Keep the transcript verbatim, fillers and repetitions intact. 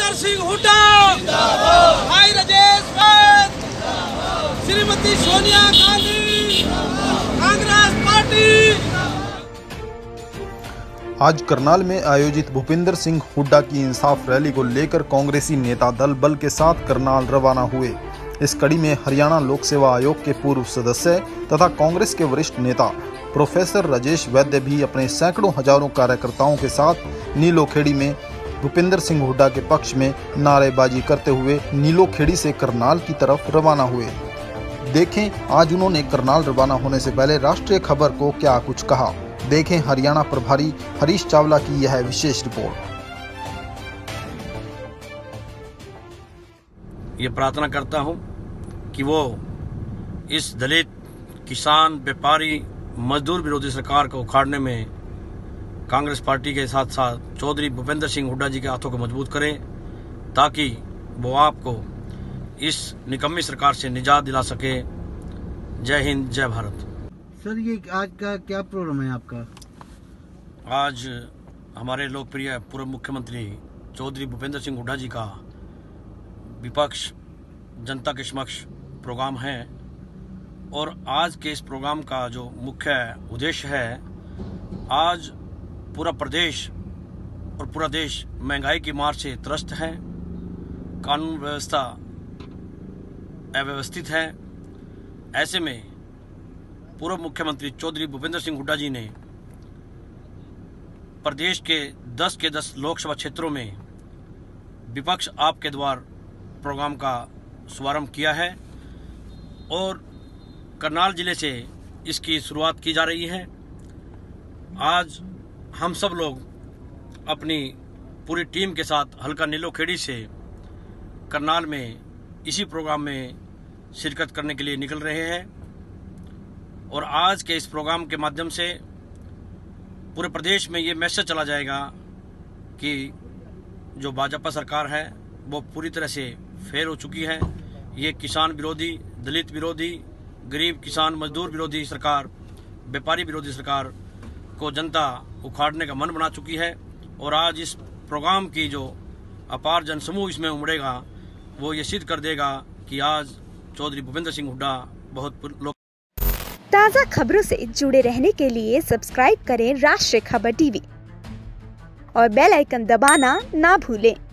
भूपेंद्र सिंह हुड्डा, भाई राजेश वैद, श्रीमती सोनिया गांधी, कांग्रेस पार्टी। आज करनाल में आयोजित भूपेंद्र सिंह हुड्डा की इंसाफ रैली को लेकर कांग्रेसी नेता दल बल के साथ करनाल रवाना हुए। इस कड़ी में हरियाणा लोक सेवा आयोग के पूर्व सदस्य तथा कांग्रेस के वरिष्ठ नेता प्रोफेसर राजेश वैद्य भी अपने सैकड़ों हजारों कार्यकर्ताओं के साथ नीलोखेड़ी में भूपेंद्र सिंह हुड्डा के पक्ष में नारेबाजी करते हुए नीलोखेड़ी से करनाल की तरफ रवाना हुए। देखें आज उन्होंने करनाल रवाना होने से पहले राष्ट्रीय खबर को क्या कुछ कहा। देखें हरियाणा प्रभारी हरीश चावला की यह विशेष रिपोर्ट। ये प्रार्थना करता हूं कि वो इस दलित, किसान, व्यापारी, मजदूर विरोधी सरकार को उखाड़ने में कांग्रेस पार्टी के साथ साथ चौधरी भूपेंद्र सिंह हुड्डा जी के हाथों को मजबूत करें, ताकि वो आपको इस निकम्मी सरकार से निजात दिला सके। जय हिंद, जय भारत। सर ये आज का क्या प्रोग्राम है आपका? आज हमारे लोकप्रिय पूर्व मुख्यमंत्री चौधरी भूपेंद्र सिंह हुड्डा जी का विपक्ष जनता के समक्ष प्रोग्राम है और आज के इस प्रोग्राम का जो मुख्य उद्देश्य है, आज पूरा प्रदेश और पूरा देश महंगाई की मार से त्रस्त है, कानून व्यवस्था अव्यवस्थित है। ऐसे में पूर्व मुख्यमंत्री चौधरी भूपेंद्र सिंह हुड्डा जी ने प्रदेश के दस के दस लोकसभा क्षेत्रों में विपक्ष आपके द्वार प्रोग्राम का शुभारंभ किया है और करनाल जिले से इसकी शुरुआत की जा रही है। आज हम सब लोग अपनी पूरी टीम के साथ हल्का नीलोखेड़ी से करनाल में इसी प्रोग्राम में शिरकत करने के लिए निकल रहे हैं और आज के इस प्रोग्राम के माध्यम से पूरे प्रदेश में ये मैसेज चला जाएगा कि जो भाजपा सरकार है वो पूरी तरह से फेल हो चुकी है। ये किसान विरोधी, दलित विरोधी, गरीब किसान मजदूर विरोधी सरकार, व्यापारी विरोधी सरकार को जनता उखाड़ने का मन बना चुकी है और आज इस प्रोग्राम की जो अपार जनसमूह इसमें उमड़ेगा वो ये सिद्ध कर देगा कि आज चौधरी भूपेंद्र सिंह हुड्डा बहुत लोग। ताज़ा खबरों से जुड़े रहने के लिए सब्सक्राइब करें राष्ट्रीय खबर टीवी और बेल आइकन दबाना ना भूलें।